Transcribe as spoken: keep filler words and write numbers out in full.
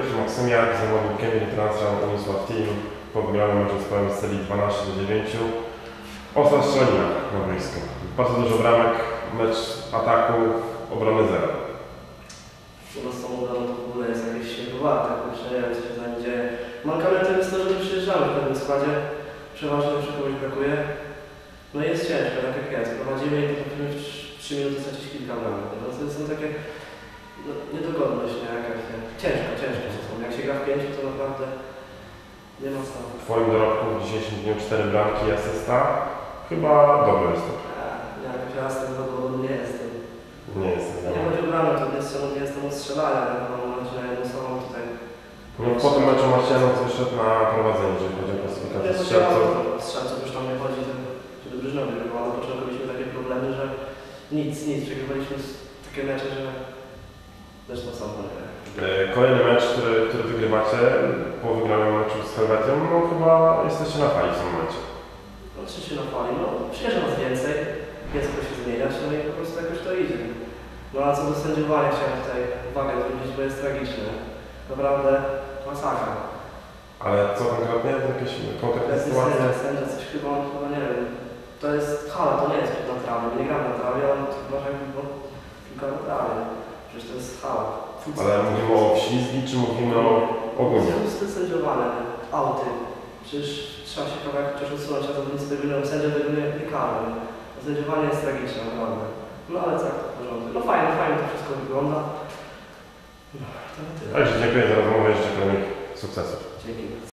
Maksymiak, z zawodów Kevin Transram, Unisław Team po wygranym meczu z P M S Celi dwanaście do dziewięciu. Ostra strzelina na boisku. Bardzo dużo bramek, mecz ataku, obrony zero. No z tą obroną to w ogóle jest jakieś siedmowate, kurczę, nie wiem co się z nami dzieje. Mankamentem jest to, że my przyjeżdżamy w pewnym składzie, przeważnie zawsze kogoś brakuje. No i jest ciężko, tak jak jest. Prowadzimy i potrafimy w trzy minuty stracić kilka bramek. No to są takie no, niedogodność, nie? Jakaś, nie? Ciężko, ciężko czasem. Jak się gra w pięciu, to naprawdę nie ma sensu. W Twoim dorobku w dzisiejszym dniu cztery bramki i asysta. Chyba dobry występ. Nie, jakoś raz ten zawodowym nie jestem. Nie jestem. Nie chodzi o bramę, to nie jest, nie jestem od strzelania, ale mam nadzieję, że jedną słową tutaj. No, po tym meczu Marcianow wyszedł na prowadzenie, jeżeli chodzi o klasyfikację strzelców. Strzelców już tam nie chodzi, żeby drużynowi wygrywało. Na początku mieliśmy takie problemy, że nic, nic. Przegrywaliśmy takie mecze, że zresztą są nie. Kolejny mecz, który, który wygrywacie po wygranym meczu z Helwetią, no chyba jesteście na fali w tym momencie. No oczywiście na fali, no przyjeżdża nas więcej, jest co się zmieniać, no i po prostu jakoś to idzie. No a co do sędziowania chciałem tutaj uwagę zwrócić, bo jest tragiczne. Naprawdę masakra. Ale co konkretnie? Jakieś konkretne sytuacje? Sędzia, sędzia, coś chyba, on chyba nie wiem. To jest hala, to nie jest na trawie, nie gram na trawie, on chyba jakby tylko na trawie. Przecież to jest hala. Ale mówimy o wślizgi, czy mówimy o ogólnie? To jest sędziowane, auty. Przecież trzeba się kawałek chociaż odsunąć, a zawodnicy tego nie sędzia tego nie, nie karą. Sędziowanie jest tragiczne, naprawdę. No ale tak, w porządku. No fajnie, fajnie to wszystko wygląda. No, to na tyle. Także dziękuję za rozmowę i życzę kolejnych sukcesów. Dzięki.